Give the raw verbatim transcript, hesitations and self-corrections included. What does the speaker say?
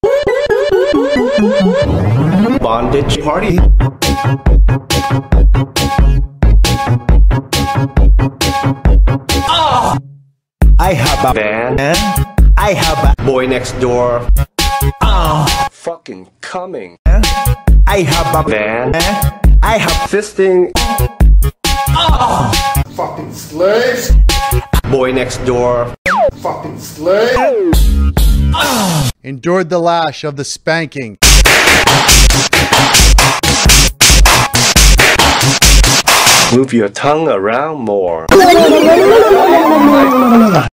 Bondage party. Oh! I have a Van. I have a Boy next door. Oh! Fucking coming. I have a Van. I have Fisting. Oh! Fucking slaves! Boy next door. Fucking slaves! Oh! Endured the lash of the spanking. Move your tongue around more.